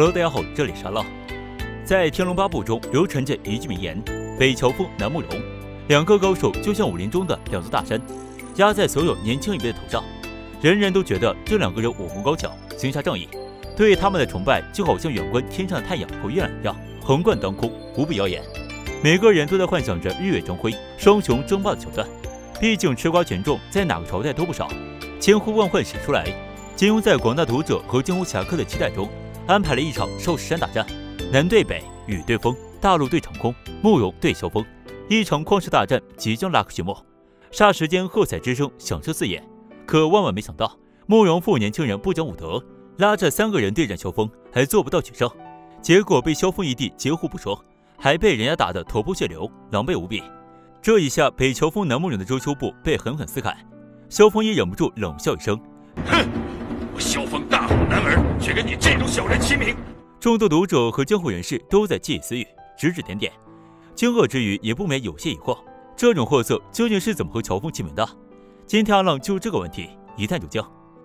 Hello， 大家好，这里是阿浪。在《天龙八部》中流传着一句名言：北乔峰、南慕容，两个高手就像武林中的两座大山，压在所有年轻一辈的头上。人人都觉得这两个人武功高强，行侠仗义，对他们的崇拜就好像远观天上的太阳和月亮一样，横贯当空，无比耀眼。每个人都在幻想着日月争辉、双雄争霸的桥段。毕竟吃瓜群众在哪个朝代都不少，千呼万唤始出来。金庸在广大读者和江湖侠客的期待中，安排了一场少室山大战，南对北，雨对风，大陆对长空，慕容对萧峰，一场旷世大战即将拉开序幕。霎时间，喝彩之声响彻四野。可万万没想到，慕容复年轻人不讲武德，拉着3个人对战萧峰，还做不到取胜，结果被萧峰一地截胡不说，还被人家打得头破血流，狼狈无比。这一下，北乔峰南慕容的遮羞布被狠狠撕开，萧峰也忍不住冷笑一声：“ 哼！我萧峰大好男儿，却跟你这种小人齐名。” 众多读者和江湖人士都在窃窃私语，指指点点，惊愕之余也不免有些疑惑：这种货色究竟是怎么和乔峰齐名的？今天阿浪就这个问题一探究竟。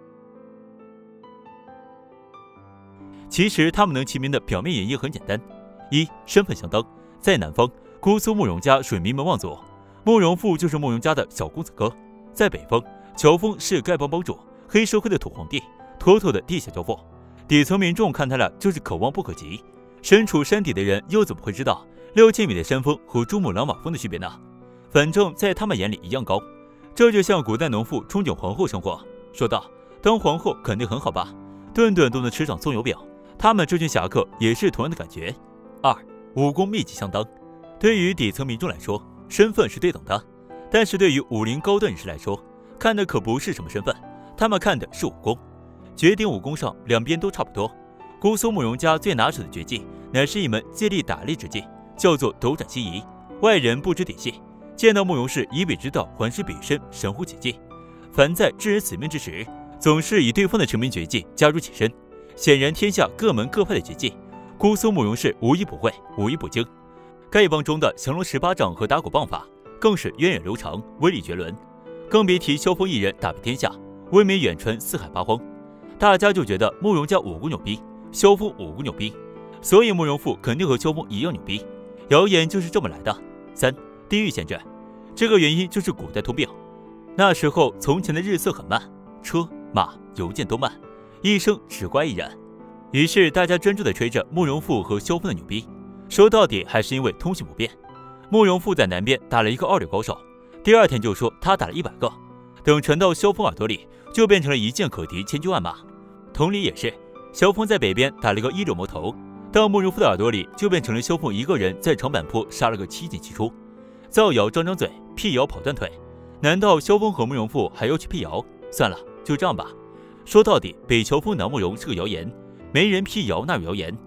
其实他们能齐名的表面原因很简单：一、身份相当，在南方，姑苏慕容家属于名门望族，慕容复就是慕容家的小公子哥；在北方，乔峰是丐帮帮主，黑社会的土皇帝，妥妥的地下教父。底层民众看他俩就是可望不可及，身处山底的人又怎么会知道6000米的山峰和珠穆朗玛峰的区别呢？反正在他们眼里一样高。这就像古代农妇憧憬皇后生活，说道：“当皇后肯定很好吧，顿顿都能吃上葱油饼。”他们这群侠客也是同样的感觉。二、武功秘籍相当。对于底层民众来说，身份是对等的，但是对于武林高端人士来说，看的可不是什么身份，他们看的是武功。绝顶武功上，两边都差不多。姑苏慕容家最拿手的绝技，乃是一门借力打力之技，叫做斗转星移。外人不知底细，见到慕容氏以彼之道还施彼身，神乎其技。凡在置人死命之时，总是以对方的成名绝技加入其身。显然天下各门各派的绝技，姑苏慕容氏无一不会，无一不精。丐帮中的降龙18掌和打狗棒法更是源远流长，威力绝伦，更别提萧峰一人打遍天下，威名远传四海八荒。大家就觉得慕容家武功牛逼，萧峰武功牛逼，所以慕容复肯定和萧峰一样牛逼。谣言就是这么来的。三、地域限制，这个原因就是古代通病。那时候从前的日色很慢，车马邮件都慢，一生只乖一人。于是大家专注地吹着慕容复和萧峰的牛逼，说到底还是因为通讯不便。慕容复在南边打了一个2流高手，第2天就说他打了100个，等传到萧峰耳朵里，就变成了一剑可敌千军万马。同理也是，萧峰在北边打了个1流魔头，到慕容复的耳朵里，就变成了萧峰一个人在长坂坡杀了个7进7出。造谣张张嘴，辟谣跑断腿。难道萧峰和慕容复还要去辟谣？算了，就这样吧。说到底，北乔峰南慕容是个谣言，没人辟谣那有谣言。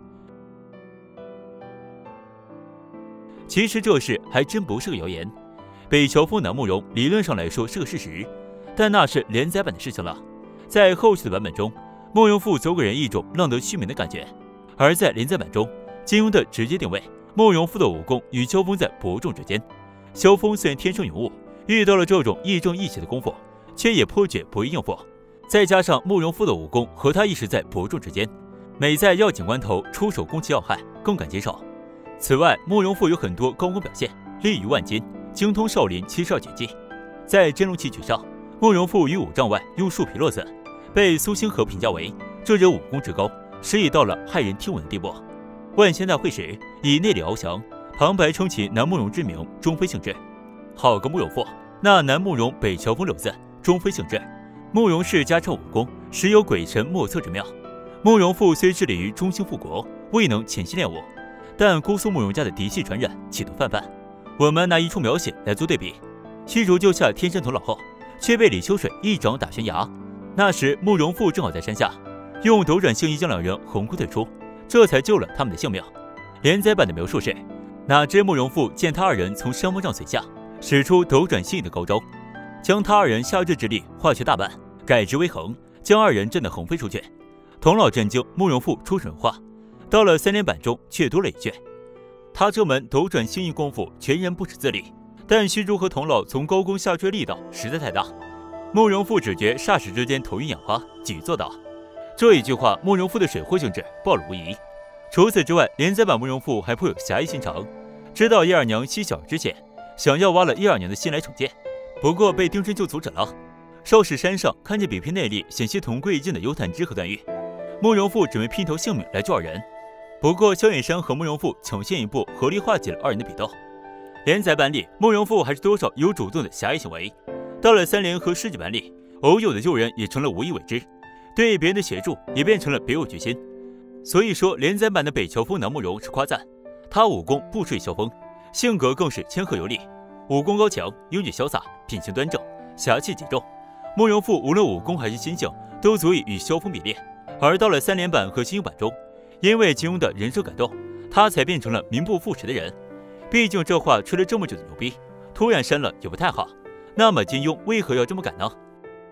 其实这事还真不是个谣言，北乔峰南慕容理论上来说是个事实，但那是连载版的事情了。在后续的版本中，慕容复总给人一种浪得虚名的感觉，而在连载版中，金庸的直接定位，慕容复的武功与萧峰在伯仲之间。萧峰虽然天生勇武，遇到了这种亦正亦邪的功夫，却也颇觉不易应付。再加上慕容复的武功和他一时在伯仲之间，每在要紧关头出手攻其要害，更敢接受。此外，慕容复有很多高光表现，力逾万金，精通少林72绝技。在真龙棋局上，慕容复于5丈外用树皮落子，被苏星河评价为这人武功之高，实已到了骇人听闻的地步。万仙大会时，以内力翱翔，旁白称其南慕容之名，中非性质。好个慕容复，那南慕容北乔峰6字，中非性质。慕容氏家传武功，实有鬼神莫测之妙。慕容复虽致力于中兴复国，未能潜心练武，但姑苏慕容家的嫡系传人岂能泛泛？我们拿一处描写来做对比：虚竹救下天山童姥后，却被李秋水一掌打悬崖。那时慕容复正好在山下，用斗转星移将2人横空对出，这才救了他们的性命。连载版的描述是，哪知慕容复见他2人从山峰上垂下，使出斗转星移的高招，将他2人下坠之力化去大半，改之为横，将2人震得横飞出去。童姥震惊，慕容复出神话。到了3连版中却多了一句：他这门斗转星移功夫全然不识自理，但虚竹和童姥从高空下坠力道实在太大，慕容复只觉霎时之间头晕眼花，几做到。这一句话，慕容复的水货性质暴露无遗。 除此之外，连载版慕容复还颇有侠义心肠，知道叶二娘吸小儿之嫌，想要挖了叶二娘的心来惩戒，不过被丁春秋阻止了。少室山上看见比拼内力险些同归于尽的幽探之和段誉，慕容复准备拼条性命来救二人，不过萧远山和慕容复抢先一步，合力化解了二人的比斗。连载版里，慕容复还是多少有主动的侠义行为，到了3连和10级版里，偶有的救人也成了无意为之，对别人的协助也变成了别有居心。所以说，连载版的北乔峰南慕容是夸赞，他武功不输于萧峰，性格更是谦和有礼，武功高强，英俊潇洒，品行端正，侠气极重。慕容复无论武功还是心性，都足以与萧峰比列。而到了3连版和金庸版中，因为金庸的人设感动，他才变成了名不副实的人。毕竟这话吹了这么久的牛逼，突然删了也不太好。那么金庸为何要这么改呢？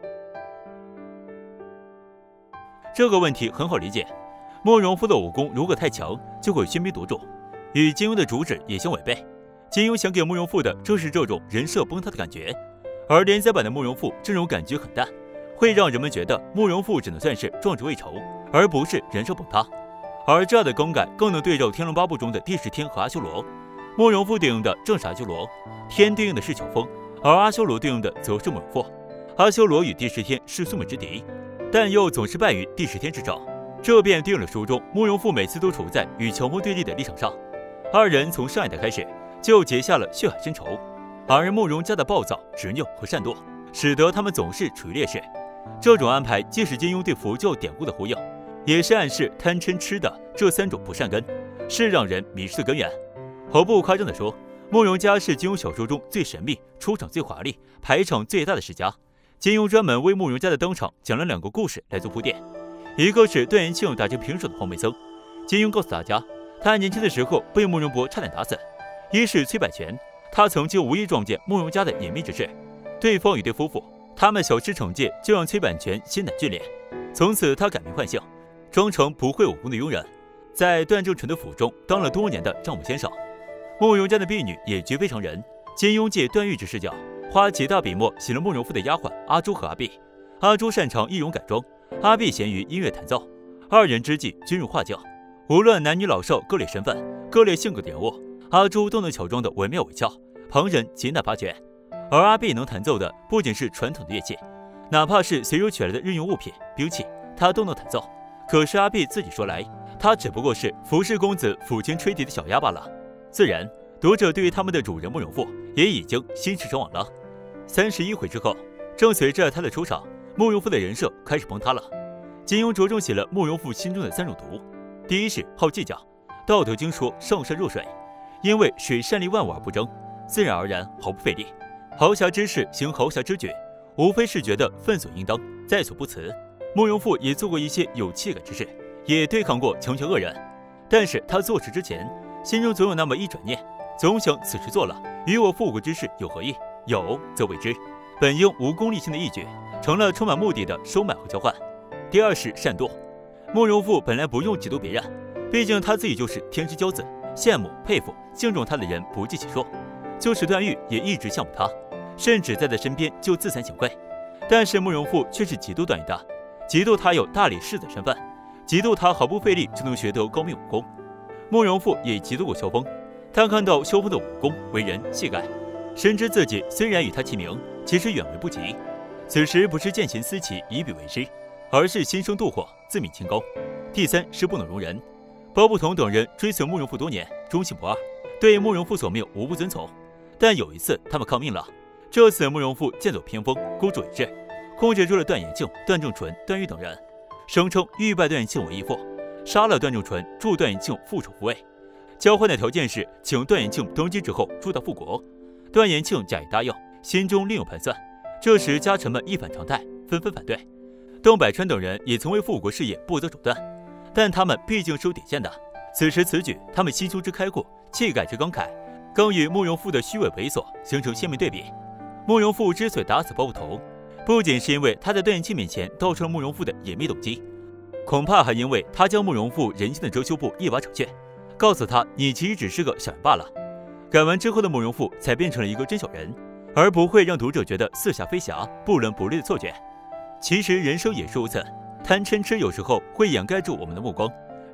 这个问题很好理解。慕容复的武功如果太强，就会喧宾夺主，与金庸的主旨也相违背。金庸想给慕容复的正是这种人设崩塌的感觉，而连载版的慕容复这种感觉很淡，会让人们觉得慕容复只能算是壮志未酬，而不是人设崩塌。而这样的更改更能对照《天龙八部》中的第10天和阿修罗。慕容复对应的正是阿修罗，天对应的是乔峰，而阿修罗对应的则是慕容复。阿修罗与第10天是宿命之敌，但又总是败于第10天之手，这便对应了书中慕容复每次都处在与乔峰对立的立场上。二人从上一代开始就结下了血海深仇，而慕容家的暴躁、执拗和善妒，使得他们总是处于劣势。这种安排既是金庸对佛教典故的呼应，也是暗示贪嗔痴的这3种不善根是让人迷失的根源。毫不夸张地说，慕容家是金庸小说中最神秘、出场最华丽、排场最大的世家。金庸专门为慕容家的登场讲了2个故事来做铺垫，一个是段延庆打成平手的黄眉僧，金庸告诉大家，他年轻的时候被慕容博差点打死；一是崔百全，他曾经无意撞见慕容家的隐秘之事，对方一对夫妇，他们小施惩戒，就让崔百全心胆俱裂，从此他改名换姓，装成不会武功的庸人，在段正淳的府中当了多年的账目先生。慕容家的婢女也绝非常人，金庸借段誉之视角，花极大笔墨写了慕容复的丫鬟阿朱和阿碧。阿朱擅长易容改装，阿碧贤于音乐弹奏，二人之际均入画境。无论男女老少各类身份、各类性格的人物，阿朱都能巧装的惟妙惟肖，旁人极难发觉。而阿碧能弹奏的不仅是传统的乐器，哪怕是随手取来的日用物品、兵器，他都能弹奏。可是阿碧自己说来，他只不过是服侍公子抚琴吹笛的小丫罢了。自然，读者对于他们的主人慕容复也已经心驰神往了。31回之后，正随着他的出场，慕容复的人设开始崩塌了。金庸着重写了慕容复心中的3种毒，第一是好计较。道德经说上善若水，因为水善利万物而不争，自然而然毫不费力。豪侠之士行豪侠之举，无非是觉得分所应当，在所不辞。慕容复也做过一些有气概之事，也对抗过强权恶人，但是他做事之前，心中总有那么一转念，总想此事做了，与我复国之事有何异？有则为之。本应无功利性的义举，成了充满目的的收买和交换。第二是善妒。慕容复本来不用嫉妒别人，毕竟他自己就是天之骄子，羡慕、佩服、敬重他的人不计其数。就是段誉也一直羡慕他，甚至在他身边就自惭形秽。但是慕容复却是嫉妒段誉的，嫉妒他有大理世子身份，嫉妒他毫不费力就能学得高明武功。慕容复也嫉妒过萧峰，他看到萧峰的武功、为人、气概，深知自己虽然与他齐名，其实远为不及。此时不是见贤思齐，以彼为师，而是心生妒火，自命清高。第3是不能容人。包不同等人追随慕容复多年，忠信不二，对慕容复所命无不遵从。但有一次他们抗命了，这次慕容复剑走偏锋，孤注一掷，控制住了段延庆、段正淳、段誉等人，声称欲拜段延庆为义父，杀了段正淳，助段延庆复仇复位。交换的条件是请段延庆登基之后助他复国。段延庆假意答应，心中另有盘算。这时家臣们一反常态，纷纷反对。邓百川等人也曾为复国事业不择手段，但他们毕竟是有底线的。此时此举，他们心胸之开阔，气概之刚慨，更与慕容复的虚伪猥琐形成鲜明对比。慕容复之所以打死包不同，不仅是因为他在段延庆面前道出了慕容复的隐秘动机，恐怕还因为他将慕容复人性的遮羞布一把扯去，告诉他你其实只是个小人罢了。改完之后的慕容复才变成了一个真小人，而不会让读者觉得似侠非侠、不伦不类的错觉。其实人生也是如此，贪嗔痴有时候会掩盖住我们的目光，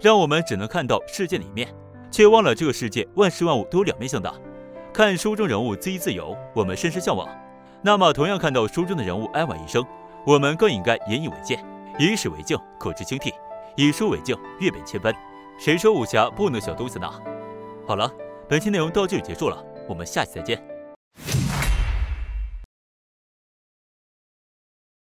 让我们只能看到世界的一面，却忘了这个世界万事万物都有两面性的。看书中人物恣意自由，我们深深向往；那么同样看到书中的人物哀婉一生，我们更应该引以为戒。以史为镜，可知兴替；以书为镜，阅本千帆。谁说武侠不能小东西呢？好了，本期内容到这里结束了，我们下期再见。